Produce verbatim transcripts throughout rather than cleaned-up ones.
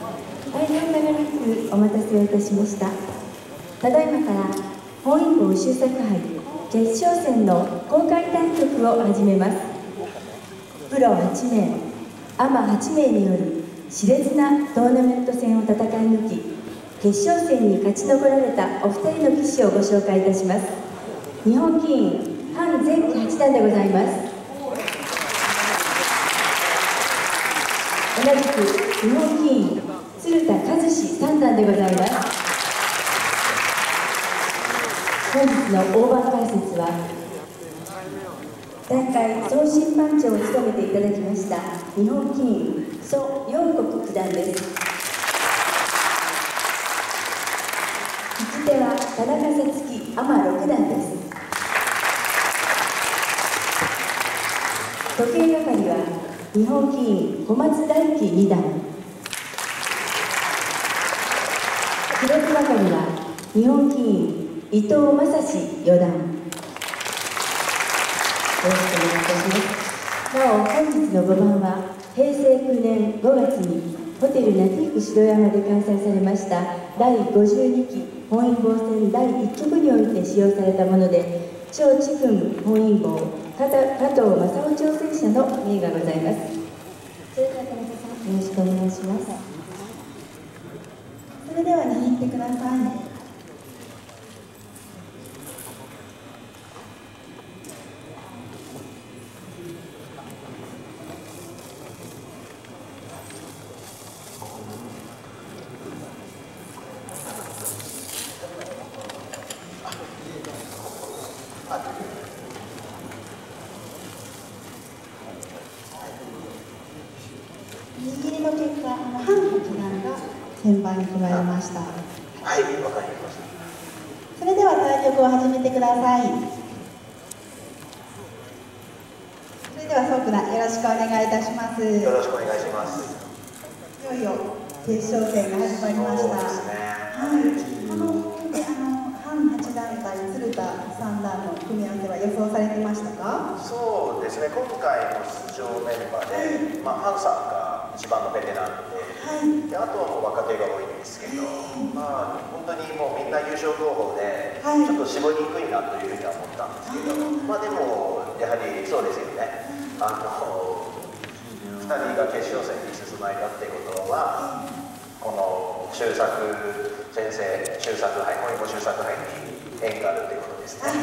大変長らくお待たせをいたしました。ただいまから本因坊秀作杯決勝戦の公開対局を始めます。プロはちめい、アマはちめいによる熾烈なトーナメント戦を戦い抜き、決勝戦に勝ち残られたお二人の棋士をご紹介いたします。日本棋院范前期八段でございます。同じく日本棋院鶴田和志三段でございます。本日の大盤解説は大会総審判長を務めていただきました日本棋院蘇陽国九段です。引き手は田中皐月アマ六段です。時計係は日本棋院小松大輝二段。記録係は日本棋院伊藤正史四段。よろしくお願いいたします。なお本日のごばんはへいせいきゅうねんごがつにホテルナティーク城山で開催されましただいごじゅうにき本因坊戦だいいっきょくにおいて使用されたもので、超智訓本因坊加藤正夫挑戦者の名がございます。それでは田中さん、よろしくお願いします。それでは握ってください。握りの結果、あの範八段が先番に加えました。はい、わかりました。それでは対局を始めてください。それでは宋九段、よろしくお願いいたします。 よろしくお願いします。 いよいよ決勝戦が始まりました。そうですね。はい。このであの範八段対鶴田三段の組み合わせは予想されてましたか？ そうですね。今回の出場メンバーで、はい、まあ範さんが一番のベテランで、はい、であとはもう若手が多いんですけど、まあ本当にもうみんな優勝候補で、はい、ちょっと絞りにくいなというふうには思ったんですけど、まあでもやはりそうですよね。あのふたりが決勝戦に進まれたっていうことは、この秀作先生、秀作杯、本因坊秀作杯に縁があるということですね。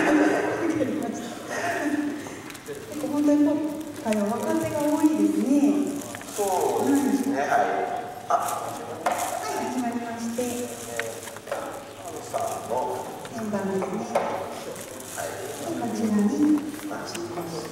本当に今回は若手が多いですね。 そうですね。はい。あ、 はい、始まりまして。 ハンさんの円盤ですね。 はい。 こちらに待ちまして。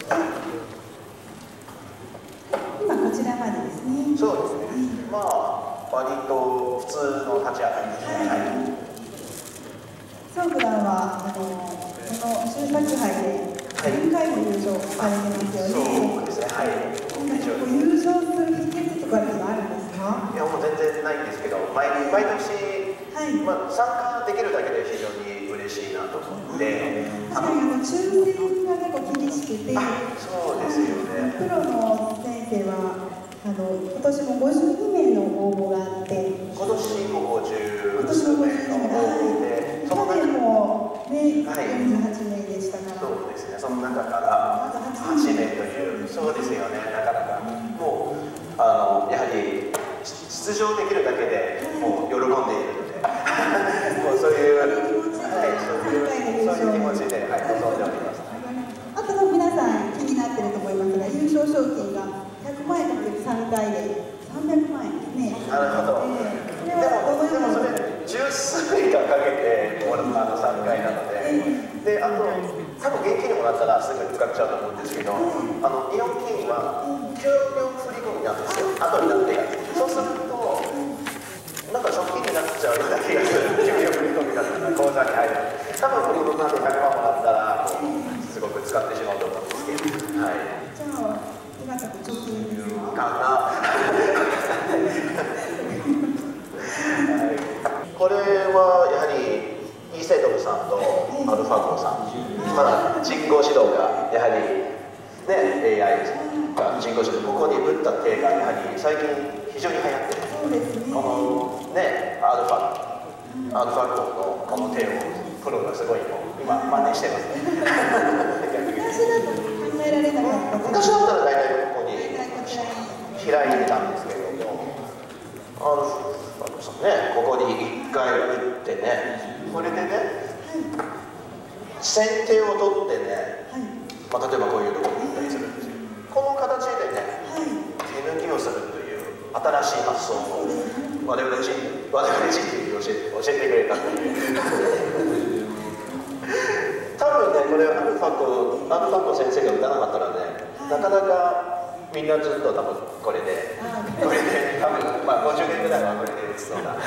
今こちらまでですね。 そうですね。まあ割と普通の立ち上がりですね。はい。 宋九段はあのこの秀作杯で何回も優勝されてますよね。 そうですね。はい。 優勝する秘訣とかってあるんですか？ いやもう全然ないんですけど、毎毎年、はい、まあ参加できるだけで非常に嬉しいなと思って。 確かにあの抽選が結構厳しくて、 そうですよね。 プロの先生はあの今年もごじゅうにめいの応募があって、 今年もごじゅう今年もごじゅうにめいの応募で、去年もね、よんじゅうはちめいでしたから。 そうですね。その中からはちめいという、そうですよね。なかなかもうあのやはり出場できるだけでもう喜んでいるので、もうそういうはいそういうそういう気持ちではい臨んでおります。 あとの皆さん気になってると思いますが、優勝賞金がひゃくまんえんかけるさんかいでさんびゃくまんえんですね。 なるほど。でもでもそれ十数名がかけてあのさんかいなので、であと多分現金にもらったらすぐ使っちゃうと思うんですけど、あの日本金は給料振り込みなんですよ。後になってそうするとなんか賞金になっちゃうような気がする。給料振り込みだったら口座に入る。多分このままでひゃくまんもらったらすごく使ってしまうと思うんですけど、はい。 じゃあ今から貯金ですか？ かな。これはやはりイーセドルさんとアルファゴさん、まあ、人工指導がやはり、ね、エーアイ が人工指導、ここに打った手がやはり最近非常に流行ってる。 そうですね。 ね、アルファアルファ号のこの手をプロがすごいもう今真似してますね。 昔だと考えられなかった。 昔だったら大体ここに開いてたんですけれども、アルファさんね、ここに一回打ってね、これでね、先手を取ってね、まあ、例えばこういうところに打ったりするんですよ。この形でね、手抜きをするという新しい発想を我々人我々人類に教え教えてくれたという多分ね、これアルファコアルファコ先生が打たなかったらね、なかなかみんなずっと多分これでこれで多分まあごじゅうねんぐらいはこれで打つのが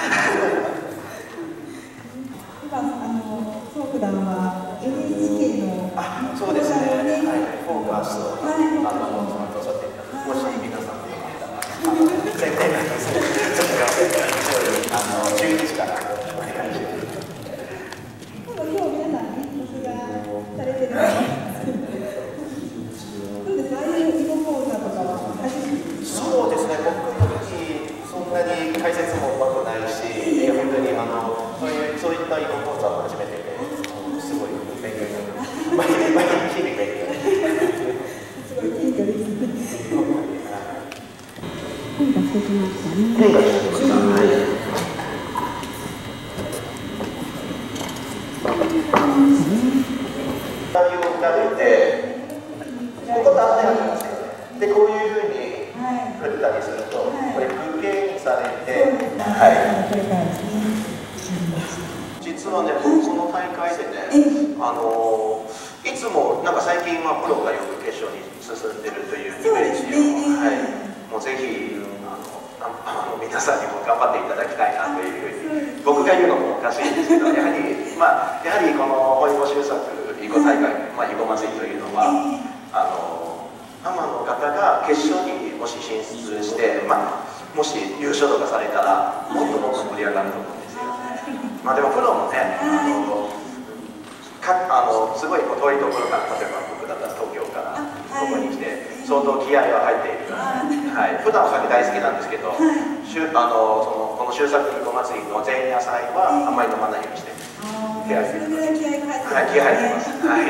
今あのソークダンは エヌエイチケー のあ、そうですね、はい、フォーカスをあのおっしゃっていただき、もし皆さんでよかったらあの先生がちょっとあのじゅういちからお願いします。 今日皆さんね、録画されてるのどうですか、ああいう囲碁講座とかは初めてですか？ そうですね、僕の時そんなに解説もうまくないし、いや本当にあのそういうそういった囲碁講座を初めてで、すごい勉強になります。毎日々勉強。 すごい謙虚ですね。 変化してきましたね。 変化してきました。はい。左を打たれて、ここ断点ありますよね。で、こういうふうに振ったりすると、これ空形にされて、はい。実はね、僕この大会でね、あのいつもなんか最近はプロがよく決勝に進んでるというイメージを、はい、もうぜひあのあの皆さんにも頑張っていただきたいなというふうに、僕が言うのもおかしいんですけど、やはりまあやはりこの本囲碁修作囲碁大会、まあ囲碁祭りというのは、あのアマの方が決勝にもし進出して、まあもし優勝とかされたらもっともっと盛り上がると思うんですよ。まあでもプロもね、あのかあのすごいこう遠いところから、例えば僕だったら東京からここに来て相当気合は入っているからね、はい、普段お酒大好きなんですけど、しゅあのそのこの修作囲碁祭りの前夜祭はあんまり飲まないようにして気合入ってます。はい、気合入ってます。はい。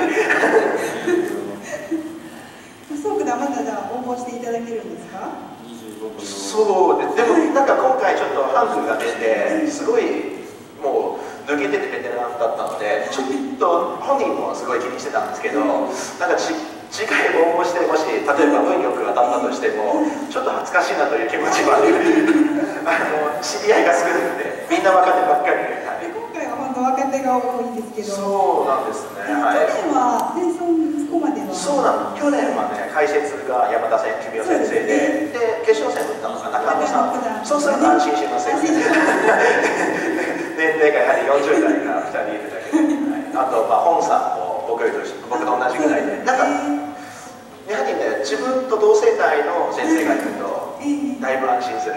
ソークダンまたじゃあ応募していただけるんですか？ そうで、でもなんか今回ちょっとハングが出てすごいもう抜けててベテランだったので、ちょっと本人もすごい気にしてたんですけど、なんかち次回応募してもし例えば運よく当たったとしてもちょっと恥ずかしいなという気持ちもあるあの知り合いが少なくてみんな若手ばっかりで、はい、 今回は本当若手が多いんですけど、 そうなんですね、はい、 去年はね、そこまではそうなの、去年はね、解説が山田先生先生で、で、決勝戦だったのが中野さん、そうすると安心しますよね。年齢がやはりよんじゅう代がふたりいるだけで、はい、あと、まあ、本さんも僕より僕と同じぐらいで、なんか、やはりね、自分と同世代の先生がいると、だいぶ安心する。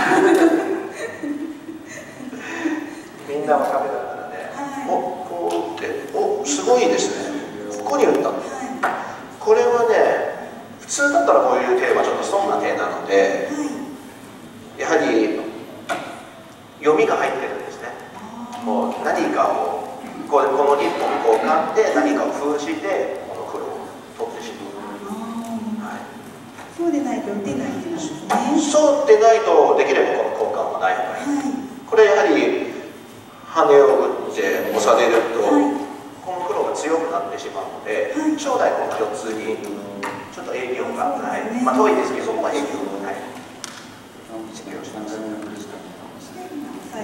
みんな若手だからね、お、こうって、お、すごいですね。ここに打ったの。これはね、普通だったらこういう手はちょっと損な手なので、やはり読みが入ってるんですね。もう何かをこれこの一本交換で何かを封じてこの黒を取ってしまう。はい、 そうでないと打てないんですね。 そうでないとできればこの交換はない方がいい。はい、これやはり羽を打って押されると、はい、この黒が強くなってしまうので、はい、将来このよっつにちょっと影響がない、ね、まあ遠いですけど、まあ、影響がない。実況します。はい。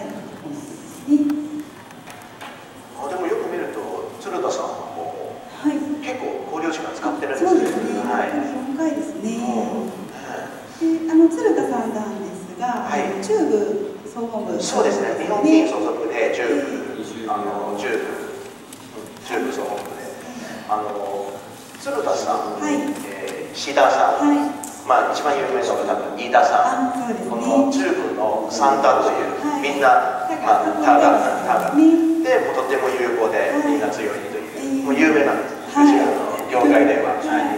あ、でもよく見ると鶴田さんも、はい、結構考慮時間使ってるんですね。 そうですね。はい。深いですね。で、あの鶴田さんなんですが、はい、中部総本部。 そうですね。日本棋院所属で中部、あの中部。中部総本部で、あの鶴田さん、はい、えー、志田さん、はい、まあ一番有名なのが多分飯田さん、ね、この中部の三田という、はい、みんな、まあ、タガタガでもとても有効で、はい、みんな強いという、もう有名なんです、はい、うちの業界では。はい、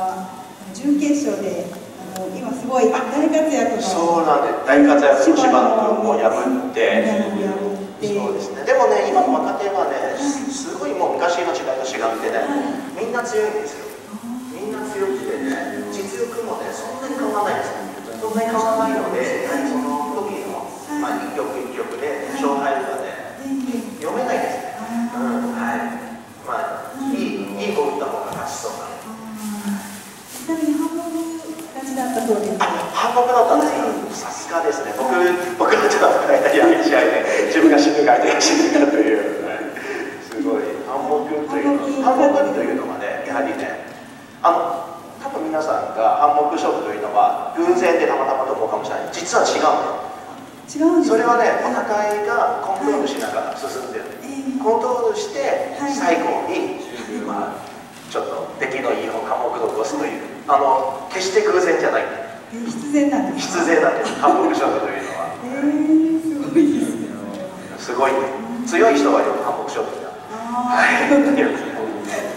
でですね、この鶴田三段は準決勝であの今すごごい大活躍の、 そうなんです。大活躍の柴野君を破って、そうですね。でもね、今の若手はね、すごいもう昔の時代と違ってね、みんな強いんですよ。みんな強くてね、実力もね、そんなに変わらないです。そんなに変わらないので、やはりその時の、まあ、一曲一曲で勝敗がね、読めないですね。うん、はい。まあ、いい、いい子打った方が勝ちそうな。 ちなみに半目勝ちだったそうです。 半目だったんですか。さすがですね。僕、僕のちょっと大体試合で自分が死ぬか相手が死ぬかという、すごい半目というの、半目というのはね、やはりね、あの多分皆さんが半目勝負というのは偶然でたまたまと思うかもしれない。実は違うの。 違うんです。 それはね、お互いがコントロールしながら進んでる。コントロールして最後に、まあ、ちょっと出来のいい方科目を起こすという、あの決して偶然じゃない。 必然なんです。 必然なんです。半目勝負というのは。 えー、すごいですね。 すごいね。強い人はよく半目勝負だ。はい。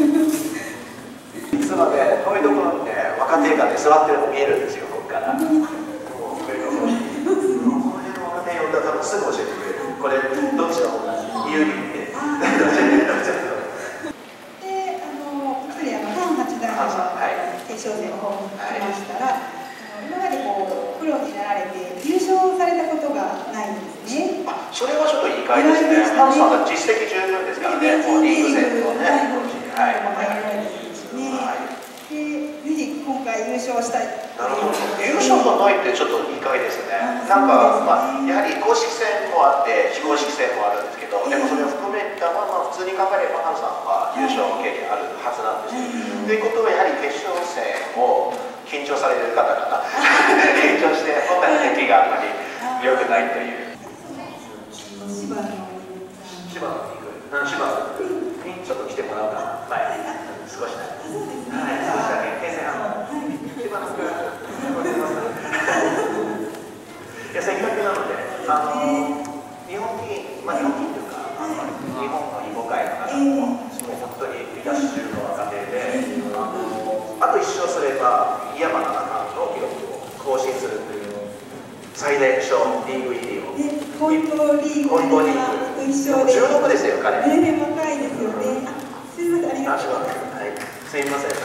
いつもね、こういうところにね、若手がね、座ってるの見えるんですよ、ここから。だからすぐ教えてくれる。これどっちの方が有利って。で、あの一人あのハン八段の決勝戦の方に来ましたら、今までこうプロになられて優勝されたことがないんですね。 あ、それはちょっと意外ですね。ハンさんは実績十分ですからね。もうリーグ戦のね。はい。 で、ぜひ今回優勝したい。 なるほど。優勝がないってちょっと意外ですね。なんか、まあ、やはり公式戦もあって、非公式戦もあるんですけど、でもそれを含めたまま、普通に考えれば、ハンさんは優勝経験あるはずなんですよ。ということは、やはり決勝戦を緊張される方々、緊張して、本来の出来があまり良くないという。 柴野柴野に行く。柴野にちょっと来てもらおうかな。前、少しだけ。はい、少しだけ。平成半分。柴野君。いや、せっかくなので、あの日本人、まあ、日本人というか、あの日本の囲碁界の中も、もう本当に離脱中の若手で、あのあと一勝すれば、井山七冠の記録を更新するという、最年少リーグ入りを。 本当リーグ一勝で。 じゅうろくですよ、彼。 年齢若いですよね。すみません、ありがとうございます。 はい、すみません。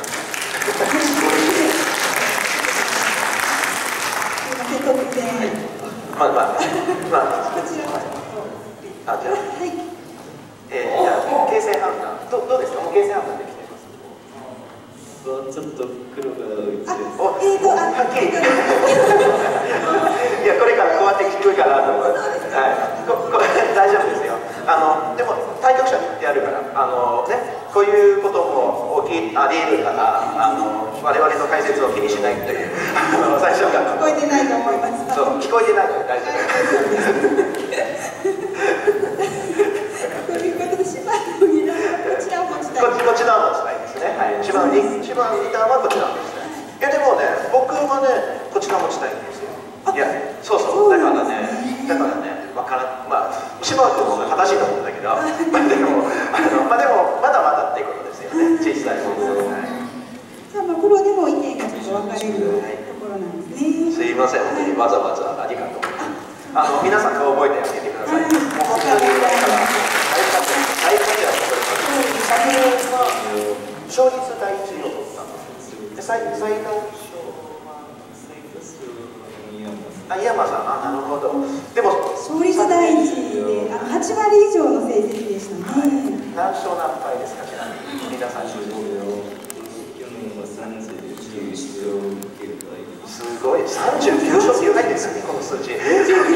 まあまあ、まあ、 こちらはあ、じゃあ、 はい。 えー、じゃあ、形勢判断、どどうですか、もう形勢判断できてます。 ちょっと黒がうちです。 お、えーと、はっきり。いや、これからこうやって聞くかなと思って。はい、ここ大丈夫ですよ。あの、でも、対局者に言ってやるから、あのね、こういうことも起きあり得るから、あの我々の解説を気にしないという、あの最初から。 聞こえてないと思います。 そう、聞こえてないので大丈夫。 ということで、柴野二段はこちらを持ちたい。 ここちらを持ちたいですね。はい、柴野二柴野二段はこちらですね。いやでもね、僕はね、こちら持ちたいんですよ。いや、そうそう、だからね、だからね、わからまあ柴野君も正しいと思うんだけど、まあでもあのまあでもまだまだっていうことですよね。小さいもの。 じゃあまあプロでも意見がちょっと分かれるところなんですね。 すいません、本当にわざわざありがとう。あの皆さん顔覚えてあげてください。もう本当にだから大活躍を昨年は勝率第一位を取ったんですよ。で最最大賞はあ井山さん、あなるほど。でも勝率第一位ではち割以上の成績でしたね。 何勝何敗ですか、ちなみに皆さん。すごい、さんじゅうきゅう勝きゅう敗ですね、この数字。同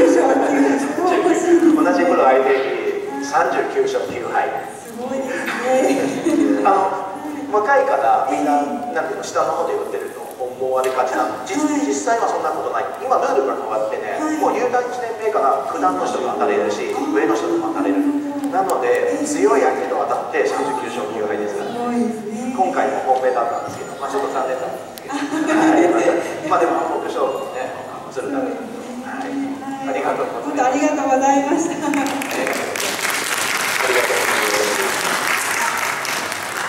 じプロ相手にさんじゅうきゅう勝きゅう敗。 すごいですね。 あの若いからみんな、なんていうの、下の方で打ってると思われがちなの。実実際はそんなことない。今ルールが変わってね、もう入団いちねんめから九段の人が当たれるし、上の人も当たれる。なので強い相手と当たってさんじゅうきゅう勝きゅう敗ですから。今回も本命だったんですけど、まあちょっと残念だったんですけど。まあでも半目勝負ね、するために、はい、ありがとうございます。 ありがとうございました。ありがとうございます。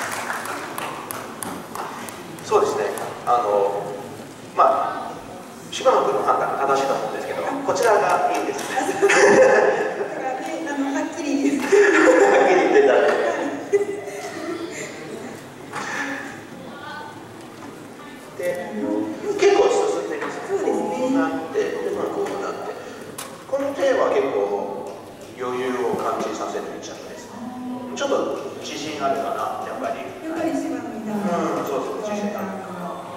そうですね。あのまあ柴野君の判断が正しいと思うんですけど、こちらがいいんですね。 だからね、あのはっきりはっきり言ってたね。で、結構進んでるんですよ。こうなって、でまあこうなって、この手は結構余裕を感じさせる一着です。ちょっと自信あるかな、やっぱり。 やっぱり柴野みたいな。 うん、そうそう、自信ある。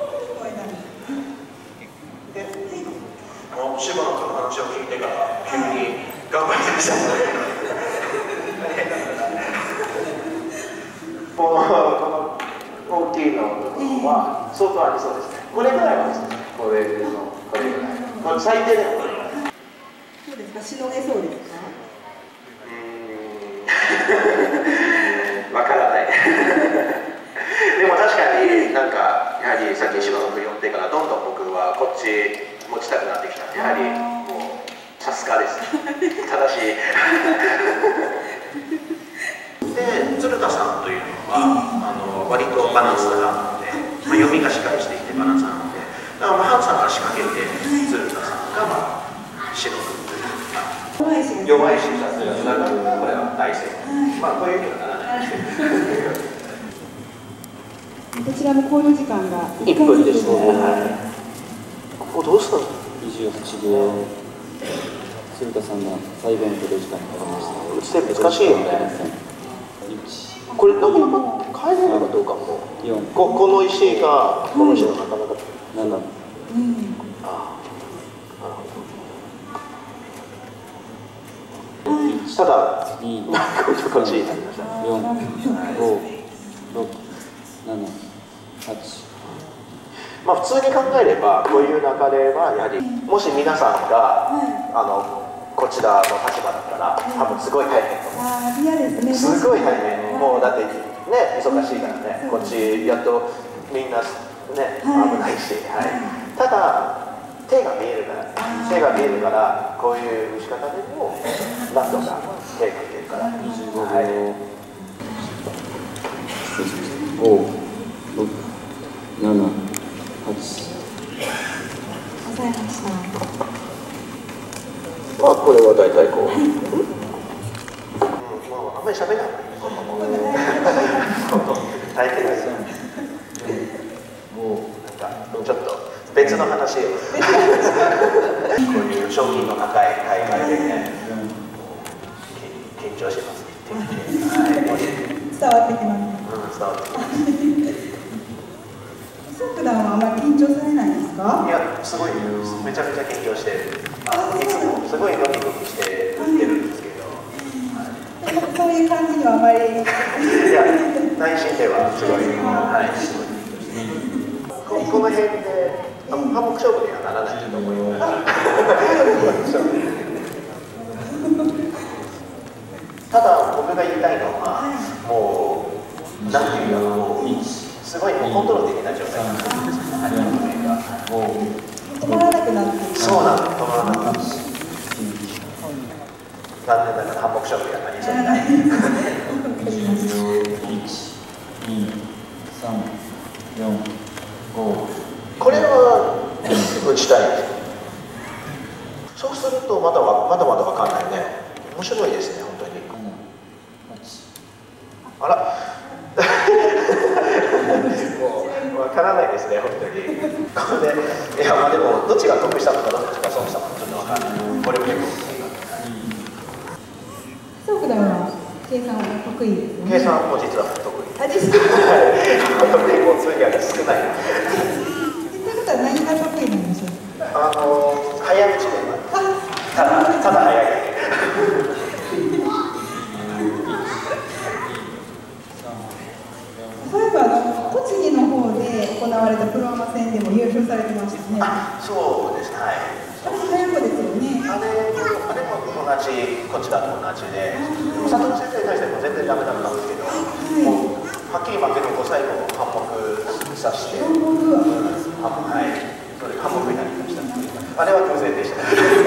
で、柴野君の話を聞いてから急に頑張りました。この大きいのは相当ありそうですね。これぐらいはですね。これのこれぐらい。これ最低でもこれぐらい。 そうですか。しのげそうですか。 うーん。わからない。でも確かになんかやはりさっき柴野君呼んでからどんどん僕はこっち持ちたくなってきたんで、やはりもうさすがです。正しい。で鶴田さんというのはあの割とバランスがあって、まあ、読みがしっかりしていてバランスがあって、だからまあハンさんが仕掛けて鶴田さんがまあ白くというか弱いしさすがこれは大成功。まあこういうふうにはならない。 こちらも考慮時間がいっぷんですね。ここどうしたの？ にじゅうはちで鶴田さんが最後の考慮時間に入りました。 打ち手難しいよね。これなかなか帰れるかどうかも。ここの石がこの石がなかなか。 なな。 ああ、なるほど。ただに、 こっちになりました。 よん、ご、ろく、なな、はち。 まあ普通に考えればこういう流れはやはりもし皆さんがあのこちらの立場だったら多分すごい大変と思う。 ああ、嫌ですね。 すごい大変。もうだってね忙しいからね。こっちやっとみんなね危ないし、はい。ただ手が見えるから手が見えるからこういう打ち方でも何とか手が見えるから。 にじゅうごびょう。ご、ろく、なな、はち。 抑えました。 まあこれは大体こう。うん、もうあんまり喋らない。大変ですよ。もうなんかちょっと別の話を。こういう賞金の高い大会でね、緊張します。 伝わってきます。 うん、伝わってきます。 普段はあまり緊張されないですか？ いや、すごいめちゃめちゃ緊張してる。あのいつもすごいドキドキして打ってるんですけど、 はい、そういう感じにはあまり。いや、内心ではすごい、はい、すごい。こ, この辺で、あの半目勝負にはならないと思います。ただ、僕が言いたいのは、もう、なんていうか、もう、すごいもうコントロールできない状態なんですよ。もう、 止まらなくなって。 そうなんです、止まらなくなって。残念ながら半目勝負にはなりそうにない。 いち、に、さん、よん、ご。 これは打ちたい。そうするとまだまだまだ分かんないね。面白いですね、本当に。あら。もう分からないですね、本当に。これで、いや、まあでも、どっちが得したのか、どっちが損したのか、ちょっと分からない。これも結構。 そう普段は計算は得意ですよね。 計算も実は得意。 あ、実は。 得意も通には少ない。 ということは何が得意なんでしょう。 あの早打ちでは。ただただ早い。 そういえばあの栃木の方で行われたプロアマ戦でも優勝されてましたね。 あ、そうですね。はい。 あれ早子ですよね。 あれあれも同じこちらと同じで、佐藤先生に対しても全然ダメだったんですけど、もうはっきり負けの最後半目さして、半目はい、それ半目になりました。あれは偶然でした。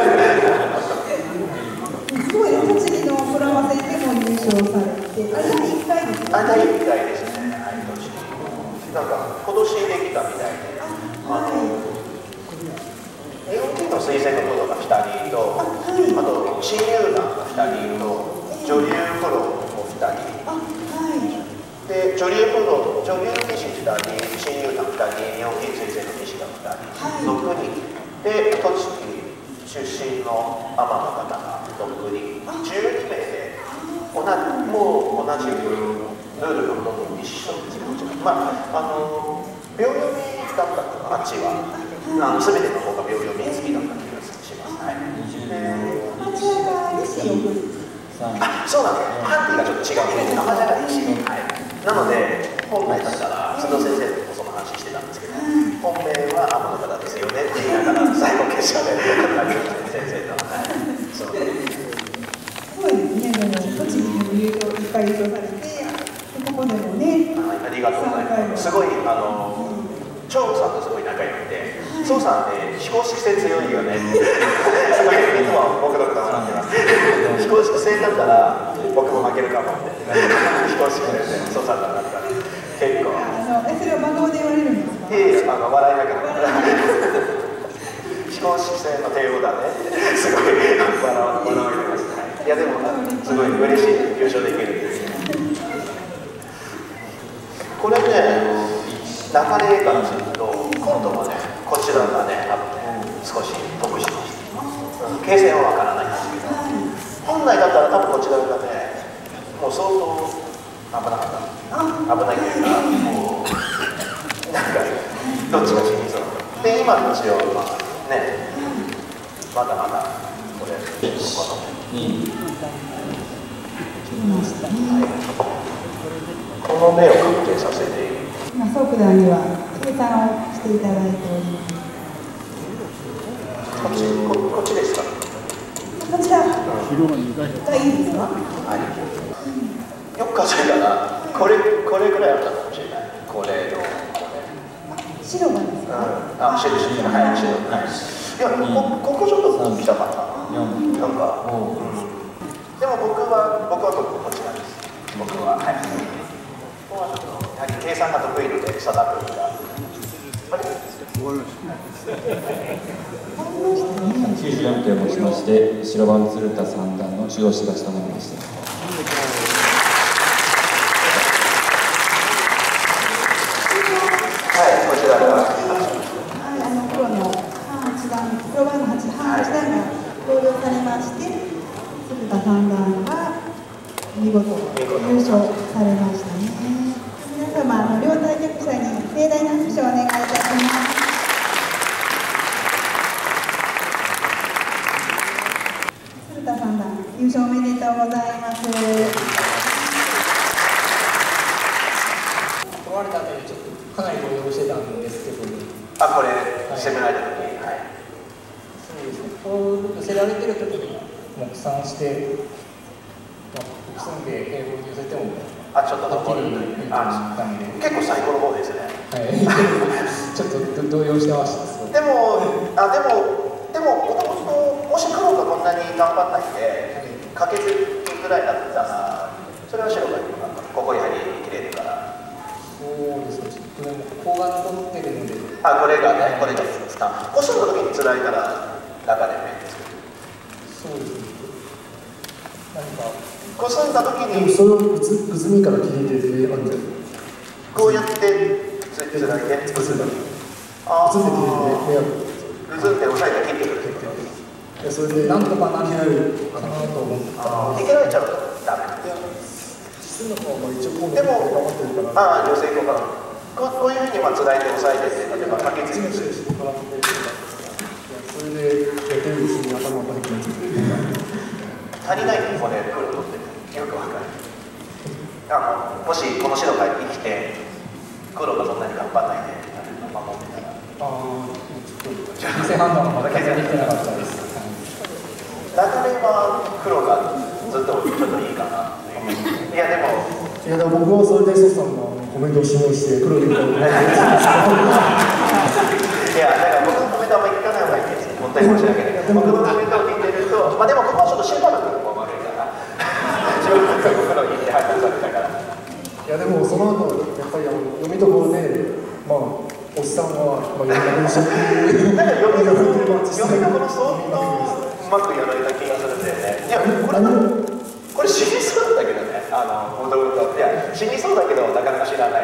すごい栃木のプロアマ戦でも優勝されて、あれはいっかいですね。 あ、だいいっかいですね。はい、栃木。なんか今年できたみたいで、あの。 の推薦のプロがふたりと、あと新入団がふたりと、女流プロもふたり、で女流プロ、女流棋士ふたり、新入団ふたり、日本棋院推薦の棋士がふたり、ろくにんで、栃木出身のアマの方がろくにん、じゅうにめいで同じ、もう同じルールのものに一緒に、まあ、あの秒読みだったかな、あっちは。あの全ての方が秒読み付きだった気がします。はい。あ、そうなんです。ハンディがちょっと違うね。アマジャがいち。はい。なので本来だったら須藤先生とその話してたんですけど、本命はアマの方ですよねって言いながら最後決勝で先生と。はい。そう。 すごいですね。でも栃木でも優勝いっぱい優勝されて、ここでもね。 ありがとうございます。すごいあの。張さんとすごい仲良くて、張さんね、非公式戦強いよねって、すごいいつも僕のことを学んでます。非公式戦だったら、僕も負けるかもって、非公式戦で、張さんだったら、結構。 あの、え、それを真顔で言われるんですか？ いえいえ、あの、笑いながら。非公式戦の帝王だね、すごい笑われてます。いや、でも、すごい嬉しい、優勝できるんです。これね、流れからすると、今度はね、こちらがね、多分ね、少し得しました。形勢はわからないんですけど、本来だったら多分こちらがね、もう相当危なかった。危ないというか、もう、なんか、どっちが死にそう。で、今の一応、まあ、ね、まだまだ、これ、この、に、この目を確定させている。 今、ソープ団には計算をしていただいております。 こっち、こ、こっちですか。 こちら。がいいですか。 はい。よく数えたら、これ、これぐらいあったかもしれない。これの。 白がですか。 あ、白、白、はい、白、はい。いや、こ、ここちょっと来たかな。なんか。でも、僕は、僕はこっちなんです。僕は、はい。ここはちょっと、やはり計算が得意ので、定君が。 きゅうじゅうよんてんをもちまして、白番鶴田三段の中押し勝ちとなりました。 はい、こちらが。 はい、あの、黒の半八段、黒番の半八段が投了されまして、鶴田三段が見事優勝されましたね。皆様、あの両対局者に盛大な拍手をお願いいたします。鶴田三段、優勝おめでとうございます。 取られた後にちょっとかなり動揺してたんですけど、 あ、これ、攻められた時に、はい。 そうですね。こう寄せられてる時に目算して、まあ、複数で英語に寄せても。 あ、ちょっと残る。あ、結構最高の方ですね。 はい。ちょっと動揺してました。 でも、あ、でも、でも、もともと、もし黒がこんなに頑張んないで、かけずぐらいだったら、それは白がここに入りきれるから。 そうですね。ちょっとでも、ここが残ってるので。 あ、これがね、これがスタン。こすった時に辛いから、中で面です。 そうですね。何か。 こすった時にそれをうつうずみから切り入れてあるんじゃない。 こうやってつつないでうずだ。 ああ、 うずって切り入れてうずって押さえて切ってくる。 それでなんとかなるかなと思ってああ、いけられちゃうとダメ。 質の方が一応こうでも頑張ってるから。 ああ、女性とかこうこういうふうにまあつないで押さえて例えばかけつけてそれでやってるうちに頭が入って足りないこれ黒取ってよくわかる。あのもしこの白が生きて黒がそんなに頑張らないで守ってたら。 ああ、ちょっと形勢判断がまだ決定できてなかったです。 流れは黒がずっとちょっといいかな。いやでもいやでも僕はそれでソさんのコメントを指名して黒いみたいな。いやだから僕のコメントあんまり聞かない方がいいです。本当に申し訳ない。僕のコメントを聞いてると、まあでもここはちょっとシューターの部分も悪いから。自分の黒にって判断されたから。 いやでもその後やっぱりあの読みどころでまあおっさんはまあいろんな文章なんか読みどころ読みどころこれこれ死にそうだけどね、あのもともといや死にそうだけどなかなか知らない。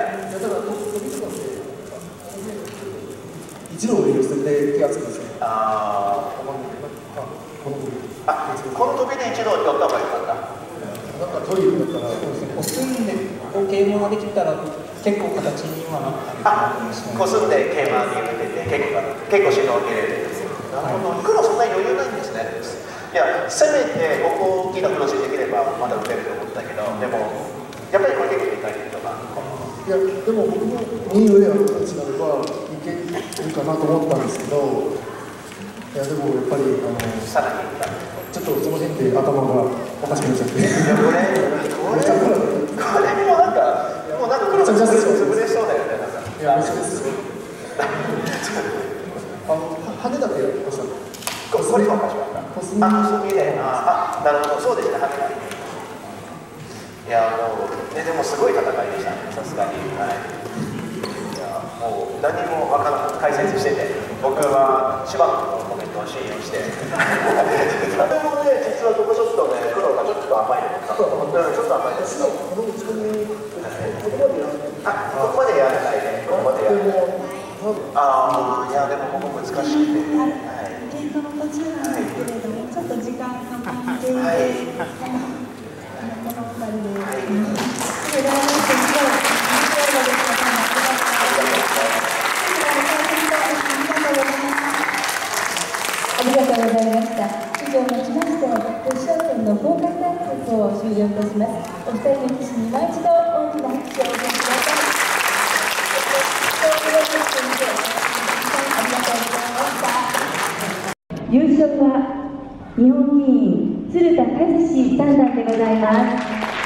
一度を利用して手がつくんですよ。 ああ、この飛びで一度寄った方がよかった。 なんかトイレだったら、 こすんでこう桂馬ができたら結構形にはなったあ、こすんで桂馬に打てて結構結構指導を受けれるんですよ。なるほど。黒そんな余裕ないんですね。いや、せめてここ大きなクロスできればまだ打てると思ったけど、でもやっぱりこれ結構でかいとか。 いや、でも僕もに上ある形ならばいけるかなと思ったんですけど、いやでもやっぱりあのさらにちょっとその辺で頭がおかしくなっちゃって。いやこれこれこれもなんかもうなんか黒が潰れそうだよね。なんかいやめっちゃですよ。あの羽だけやりました。 これもおかしかった。あ、コスミで、あ、なるほど、そうですね、羽が。いや、もう、ね、でもすごい戦いでしたね、さすがに。はい。いや、もう、何も分からない、解説してて、僕は柴野のコメントを信用して。でもね、実はここちょっとね、黒がちょっと甘いのかな。うん、ちょっと甘いです。あ、ここまでやらないで、ここまでやらない。ああ、いや、でもここ難しくて。はい。 ゲートの途中なんですけれども、ちょっと時間の関係で、はい、このふたりで、はい、それでは皆さんと、最後で皆さんがください。 ありがとうございました。以上をもちまして、決勝戦の公開対決を終了いたします。お二人の騎士にもう一度大きな拍手をお送りください。優勝は日本棋院鶴田和志三段でございます。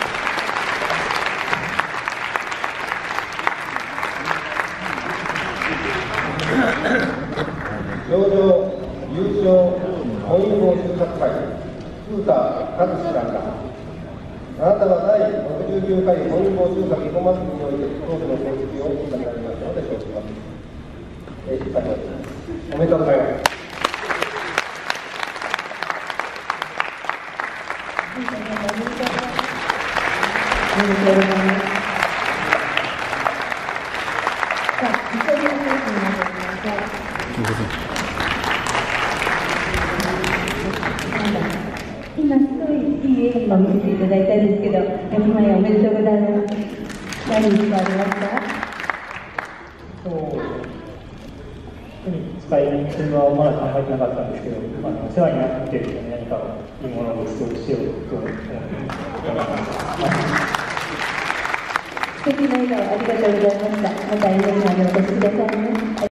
表彰優勝本因坊中作会鶴田和志三段。あなたは第ろくじゅうきゅうかい本因坊中作囲碁祭りにおいて当時の成績をお収められましたので承知します。えー、おめでとうございます。 今すごいいい笑顔を見せていただいたんですけど、山前おめでとうございます。何かありますか？ そう使いそれはまだ考えてなかったんですけど、あのお世話になっている人に何かいいものをご馳走しようと思って素敵な笑顔ありがとうございました。また皆さんにお越しくださいね。